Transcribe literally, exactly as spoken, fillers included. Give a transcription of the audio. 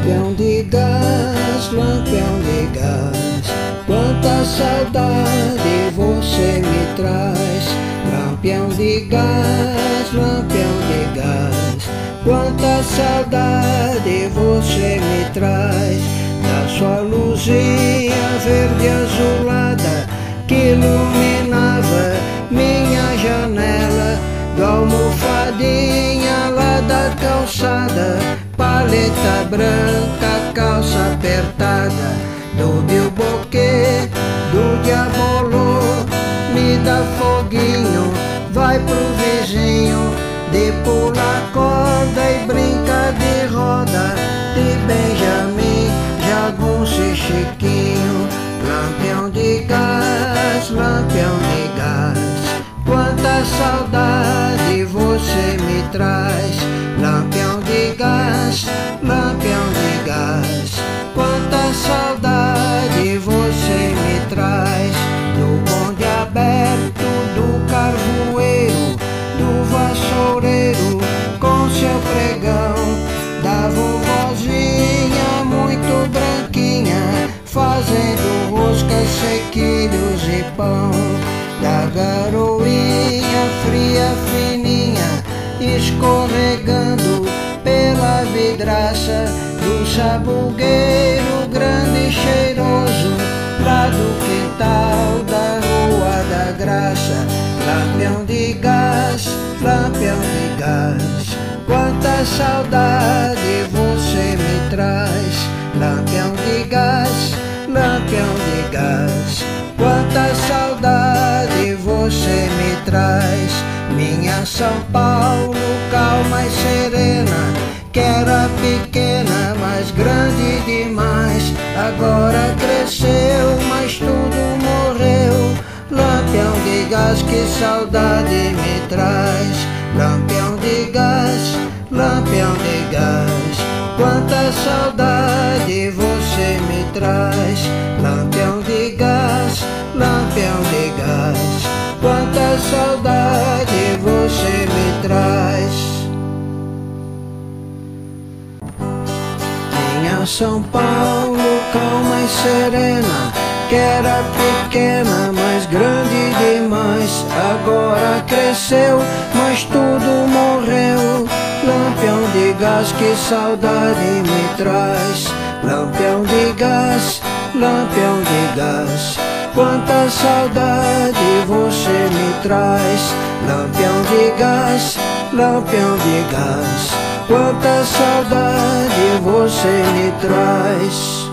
Lampião de gás, lampião de gás, quanta saudade você me traz. Lampião de gás, lampião de gás, quanta saudade você me traz. Da sua luzinha verde azulada que iluminava minha janela, do almofadinha lá da calçada, paleta branca, calça apertada, do bilboquê, do diabolô. Me dá foguinho, vai pro vizinho, de pular corda e brinca de roda, de Benjamin, jagunço e Chiquinho. Lampião de gás, lampião de gás, quanta saudade você me traz. Lampião de gás, lampião de gás, quanta saudade você me traz. Do bonde aberto, do carvoeiro, do vassoureiro com seu pregão, da vovozinha muito branquinha fazendo roscas, sequilhos e pão, da garoinha fria fininha escorregando pela vidraça, do sabugueiro grande e cheiroso lá do quintal da Rua da Graça. Lampião de gás, lampião de gás, quanta saudade você me traz. Lampião de gás, lampião de gás, quanta saudade você me traz. Minha São Paulo, calma e serena, que era pequena, mas grande demais, agora cresceu, mas tudo morreu. Lampião de gás, que saudade me traz. Lampião de gás, lampião de gás, quanta saudade você me traz. Lampião de gás, lampião de gás, quanta saudade você me traz. Minha São Paulo, calma e serena, que era pequena, mas grande demais, agora cresceu, mas tudo morreu. Lampião de gás, que saudade me traz. Lampião de gás, lampião de gás, quanta saudade você me traz. Lampião de gás, lampião de gás, quanta saudade você me traz.